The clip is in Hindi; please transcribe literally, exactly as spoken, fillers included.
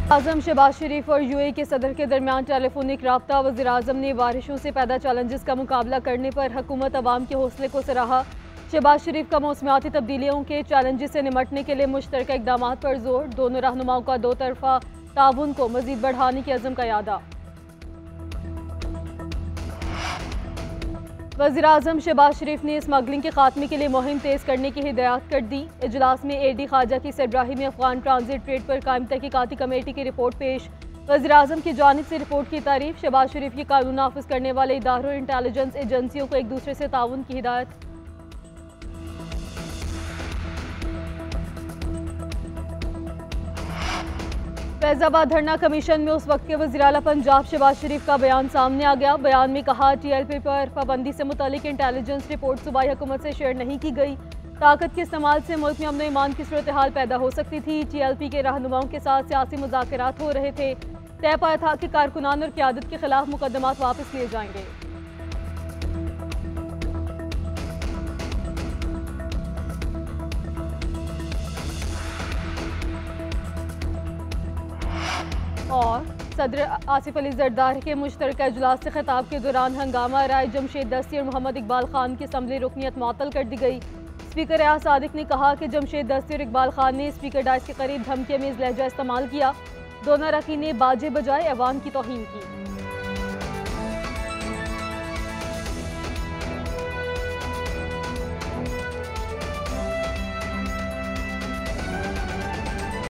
आजम शहबाज शरीफ और यूएई के सदर के दरमियान टेलीफोनिक राब्ता। वज़ीर आज़म ने बारिशों से पैदा चैलेंजेस का मुकाबला करने पर हुकूमत अवाम के हौसले को सराहा। शहबाज शरीफ का मौसमियाती तब्दीलियों के चैलेंजेस से निमटने के लिए मुश्तरका इक़दाम पर जोर। दोनों रहनुमाओं का दो तरफा ताउन को मज़ीद बढ़ाने के अज़्म का यादा। वज़ीर आज़म शहबाज शरीफ ने स्मगलिंग के खात्मे के लिए मुहिम तेज़ करने की हिदायत कर दी। इजलास में ए डी ख़ाजा की सरबराही में अफगान ट्रांजिट ट्रेड पर कायम तहकीकाती कमेटी की रिपोर्ट पेश। वज़ीर आज़म की जानिब से रिपोर्ट की तारीफ। शहबाज शरीफ की कानून नाफिज करने वाले इदारों और इंटेलिजेंस एजेंसियों को एक दूसरे से ताउन की हिदायत। फैजाबाद धरना कमीशन में उस वक्त के वज़ीर आला पंजाब शहबाज शरीफ का बयान सामने आ गया। बयान में कहा, टी एल पी पर पाबंदी से मुतालिक इंटेलिजेंस रिपोर्ट सूबाई हुकूमत से शेयर नहीं की गई। ताकत के इस्तेमाल से मुल्क में अमन ईमान की सूरत हाल पैदा हो सकती थी। टी एल पी के रहनुमाओं के साथ सियासी मुज़ाकरात हो रहे थे। तय पाया था कि कारकुनान और क़यादत के खिलाफ मुकदमात वापस लिए जाएंगे। और सदर आसिफ अली जरदारी के मुश्तरका इजलास से खिताब के दौरान हंगामा। राय जमशेद दस्ती और मोहम्मद इकबाल खान की असम्बली रुकनीत मुअत्तल कर दी गई। स्पीकर रियाज सादिक ने कहा कि जमशेद दस्ती और इकबाल खान ने स्पीकर डाइस के करीब धमकी अमेज लहजा इस्तेमाल किया। दोनों अरकान ने बाजे बजाए ऐवान की तौहीन की।